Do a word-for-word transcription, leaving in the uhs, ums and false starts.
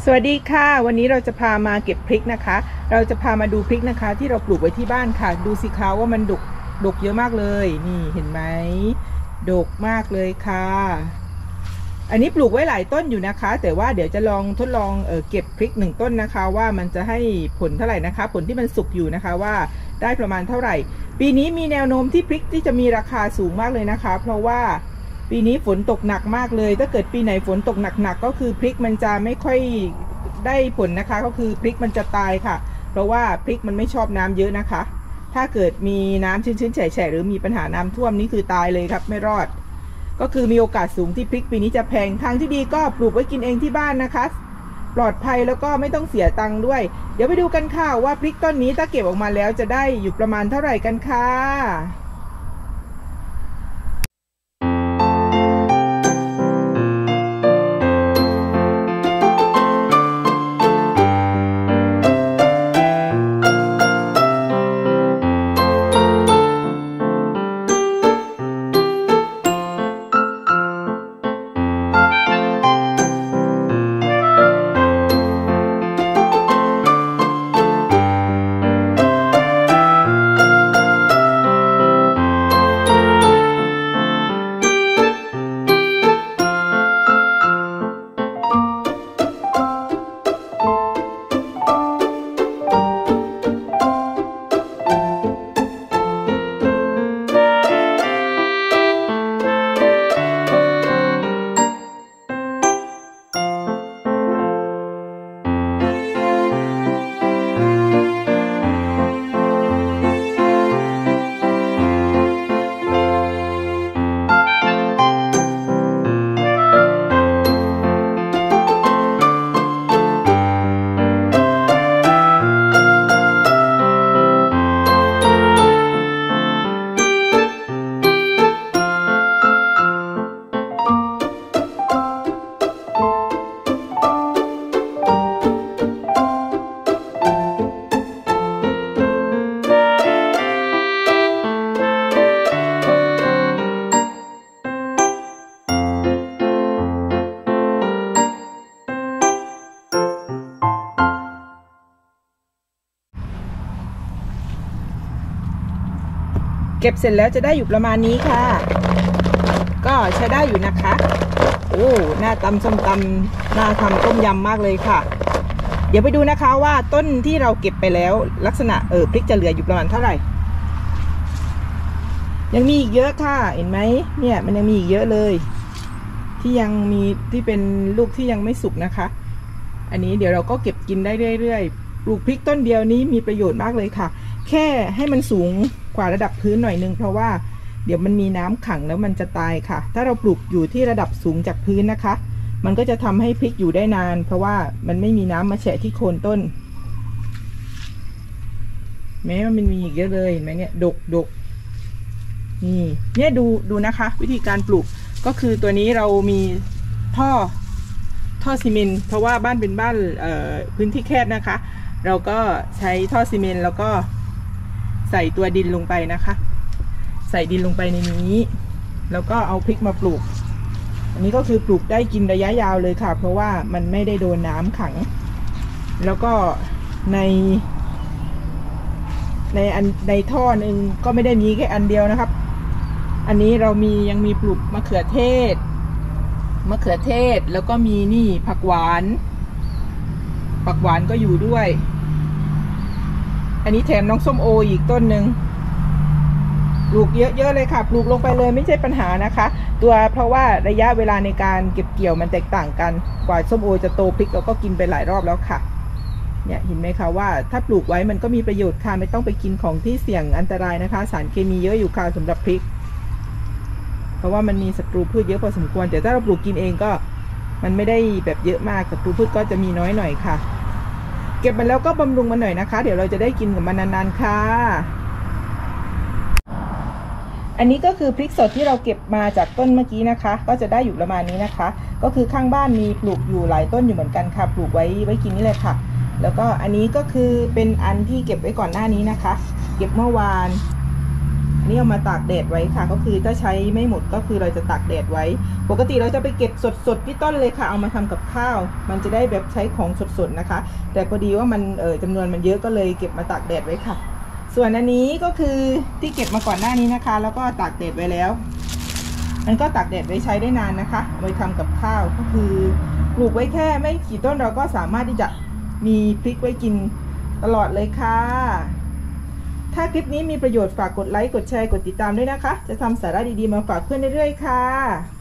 สวัสดีค่ะวันนี้เราจะพามาเก็บพริกนะคะเราจะพามาดูพริกนะคะที่เราปลูกไว้ที่บ้านค่ะดูสิคะว่ามันดกดกเยอะมากเลยนี่เห็นไหมดกมากเลยค่ะอันนี้ปลูกไว้หลายต้นอยู่นะคะแต่ว่าเดี๋ยวจะลองทดลองเออเก็บพริกหนึ่งต้นนะคะว่ามันจะให้ผลเท่าไหร่นะคะผลที่มันสุกอยู่นะคะว่าได้ประมาณเท่าไหร่ปีนี้มีแนวโน้มที่พริกที่จะมีราคาสูงมากเลยนะคะเพราะว่าปีนี้ฝนตกหนักมากเลยถ้าเกิดปีไหนฝนตกหนักๆก็คือพริกมันจะไม่ค่อยได้ผลนะคะก็คือพริกมันจะตายค่ะเพราะว่าพริกมันไม่ชอบน้ำเยอะนะคะถ้าเกิดมีน้ำชื้นๆแฉะๆหรือมีปัญหาน้ำท่วมนี่คือตายเลยครับไม่รอดก็คือมีโอกาสสูงที่พริกปีนี้จะแพงทางที่ดีก็ปลูกไว้กินเองที่บ้านนะคะปลอดภัยแล้วก็ไม่ต้องเสียตังค์ด้วยเดี๋ยวไปดูกันค่ะว่าพริกต้นนี้ถ้าเก็บออกมาแล้วจะได้อยู่ประมาณเท่าไหร่กันค่ะเก็บเสร็จแล้วจะได้อยู่ประมาณนี้ค่ะก็ใช้ได้อยู่นะคะโอ้หน้าตำส้มตำหน้าทำต้มยำมากเลยค่ะเดี๋ยวไปดูนะคะว่าต้นที่เราเก็บไปแล้วลักษณะเออพริกจะเหลืออยู่ประมาณเท่าไหร่ยังมีอีกเยอะค่ะเห็นไหมเนี่ยมันยังมีอีกเยอะเลยที่ยังมีที่เป็นลูกที่ยังไม่สุกนะคะอันนี้เดี๋ยวเราก็เก็บกินได้เรื่อยๆปลูกพริกต้นเดียวนี้มีประโยชน์มากเลยค่ะแค่ให้มันสูงกว่าระดับพื้นหน่อยนึงเพราะว่าเดี๋ยวมันมีน้ำขังแล้วมันจะตายค่ะถ้าเราปลูกอยู่ที่ระดับสูงจากพื้นนะคะมันก็จะทำให้พริกอยู่ได้นานเพราะว่ามันไม่มีน้ำมาแฉะที่โคนต้นแม้มันมีอีกเยอะเลยเห็นไหมเนี่ยดกดกนี่เนี่ยดูดูนะคะวิธีการปลูกก็คือตัวนี้เรามีท่อท่อซีเมนต์เพราะว่าบ้านเป็นบ้านเอ่อพื้นที่แคบนะคะเราก็ใช้ท่อซีเมนต์แล้วก็ใส่ตัวดินลงไปนะคะใส่ดินลงไปในนี้แล้วก็เอาพริกมาปลูกอันนี้ก็คือปลูกได้กินระยะยาวเลยค่ะเพราะว่ามันไม่ได้โดนน้ำขังแล้วก็ในในอันในท่อหนึ่งก็ไม่ได้มีแค่อันเดียวนะครับอันนี้เรามียังมีปลูกมะเขือเทศมะเขือเทศแล้วก็มีนี่ผักหวานผักหวานก็อยู่ด้วยอันนี้แถมน้องส้มโออีกต้นหนึ่งปลูกเยอะๆเลยค่ะปลูกลงไปเลยไม่ใช่ปัญหานะคะตัวเพราะว่าระยะเวลาในการเก็บเกี่ยวมันแตกต่างกันกว่าส้มโอจะโตพริกเราก็กินไปหลายรอบแล้วค่ะเนี่ยเห็นไหมคะว่าถ้าปลูกไว้มันก็มีประโยชน์ค่ะไม่ต้องไปกินของที่เสี่ยงอันตรายนะคะสารเคมีเยอะอยู่ค่ะสำหรับพริกเพราะว่ามันมีศัตรูพืชเยอะพอสมควรแต่ถ้าเราปลูกกินเองก็มันไม่ได้แบบเยอะมากศัตรูพืชก็จะมีน้อยหน่อยค่ะเก็บมันแล้วก็บำรุงมันหน่อยนะคะเดี๋ยวเราจะได้กินกับมันนานๆค่ะอันนี้ก็คือพริกสดที่เราเก็บมาจากต้นเมื่อกี้นะคะก็จะได้อยู่ประมาณนี้นะคะก็คือข้างบ้านมีปลูกอยู่หลายต้นอยู่เหมือนกันค่ะปลูกไว้ไว้กินนี่เลยค่ะแล้วก็อันนี้ก็คือเป็นอันที่เก็บไว้ก่อนหน้านี้นะคะเก็บเมื่อวานนี่เอามาตากแดดไว้ค่ะก็คือถ้าใช้ไม่หมดก็คือเราจะตากแดดไว้ปกติเราจะไปเก็บสดๆที่ต้นเลยค่ะเอามาทำกับข้าวมันจะได้แบบใช้ของสดๆนะคะแต่พอดีว่ามันเออจำนวนมันเยอะก็เลยเก็บมาตากแดดไว้ค่ะส่วนอันนี้ก็คือที่เก็บมาก่อนหน้านี้นะคะแล้วก็ตากแดดไว้แล้วมันก็ตากแดดไว้ใช้ได้นานนะคะเอาไปทำกับข้าวก็คือปลูกไว้แค่ไม่กี่ต้นเราก็สามารถที่จะมีพริกไว้กินตลอดเลยค่ะถ้าคลิปนี้มีประโยชน์ฝากกดไลค์กดแชร์กดติดตามด้วยนะคะจะทำสาระดีๆมาฝากเพื่อนเรื่อยๆค่ะ